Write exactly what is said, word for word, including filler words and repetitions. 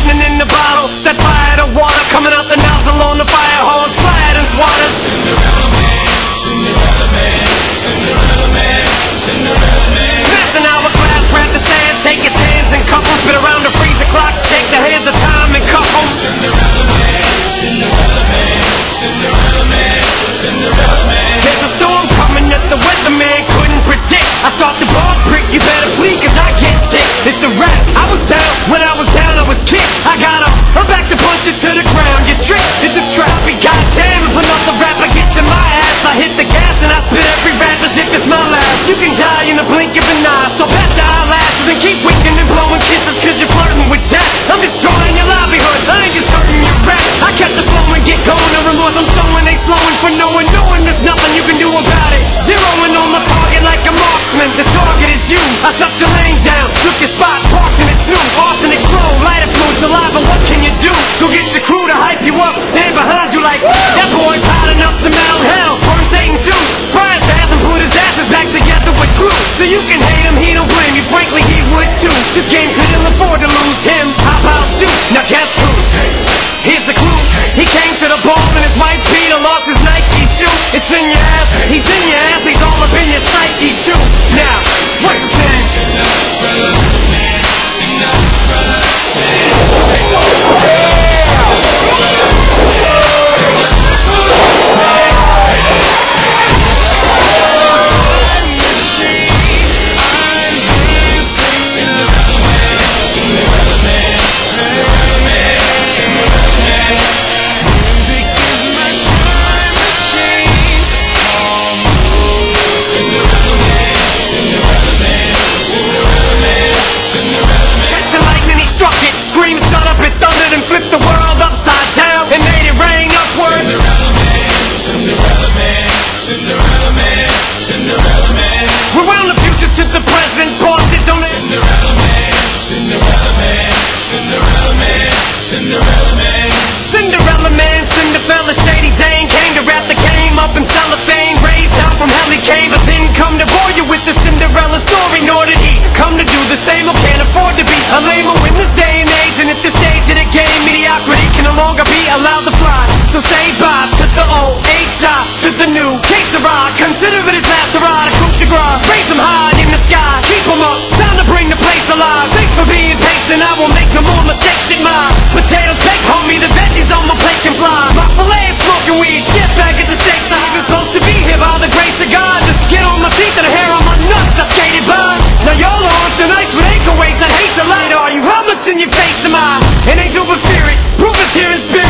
lightning in the bottle. Set fire to water, coming out the nozzle on the fire hose. Fire and water. Cinderella man, Cinderella man, Cinderella man, Cinderella man. Smash an hourglass, grab the sand, take his hands and cup 'em. Spin around the freezer clock, take the hands of time and cup 'em. Cinderella man, Cinderella man, Cinderella man, Cinderella man. There's a storm coming that the weatherman couldn't predict. I start the ball prick, you better flee cause I get ticked. It's a wrap, I was down, when I was down I was kicked. I got up, I'm back to punch it to the ground. You trick, it's a trap, and goddamn if another rapper gets in my ass, I hit the gas and I spit every rap as if it's my last. You can die in the blink of an eye, so bet your eyelashes and keep winking and blowing kisses cause you're flirting with death. I'm destroying your livelihood, I ain't just hurting your rap. I catch a flow and get going, no remorse, I'm showing they slowing for no one, knowing there's nothing you can do about it. Zeroing on my target like a marksman, the target is you. I shut your lane down, took your spot, parked in it too. Arsenic flow, lighter fluid, saliva, what can you do? Go get your crew to hype you up, stand behind you like, that boy's hot enough to melt hell. Burn Satan too, fry his ass and put his asses back together with glue. So you can hate him, he don't blame you, frankly he would too. This game could ill afford to lose him, how about you? Now guess who? Here's the clue, he came to the ball and his white Peter lost his Nike shoe. It's in your ass, he's in your ass, he's all up in your psyche too. Now, what's his name? Cinderella man, Cinderella man, Cinderella man, Cinderella man, Cinderella man. Time machine, I'm missing Cinderella man, Cinderella man, Cinderella man, Cinderella man. Music is my time machine, so come on. Cinderella man, Cinderella man, Cinderella man, Cinderella man. Catch a lightning, he struck it. Scream, shut up, it thundered and flipped the world upside down and made it rain upward. Cinderella man, Cinderella man, Cinderella man, Cinderella man. Rewound the future to the present, paused it, don't it? Cinderella man, Cinderella man, Cinderella man, Cinderella man. Cinderella man, Cinderella, Shady Dane came to wrap the game up in cellophane. Raised hell from hell he came, but didn't come to bore you with the Cinderella story. Nor did he come to do the same or can't afford to be a lame in this day and age. And at this stage of the game, mediocrity can no longer be allowed to fly. So say bye to the old H I, to the new Que Sera. Consider it his last hurrah, coup de grace. Raise him high in the sky, keep him up, time to bring the place alive. Thanks for being patient, I won't make no more mistakes. Shit, my potatoes baked, homie, the veggies on my plate can fly. My filet is smoking weed, get back at the stakes. I was supposed to be here by the grace of God. The skin on my teeth and the hair on my nuts, I skated by. Now y'all on the nice with ankle weights, I'd hate to lie to you. How much in your face am I? An angel but fear it, proof is here in spirit.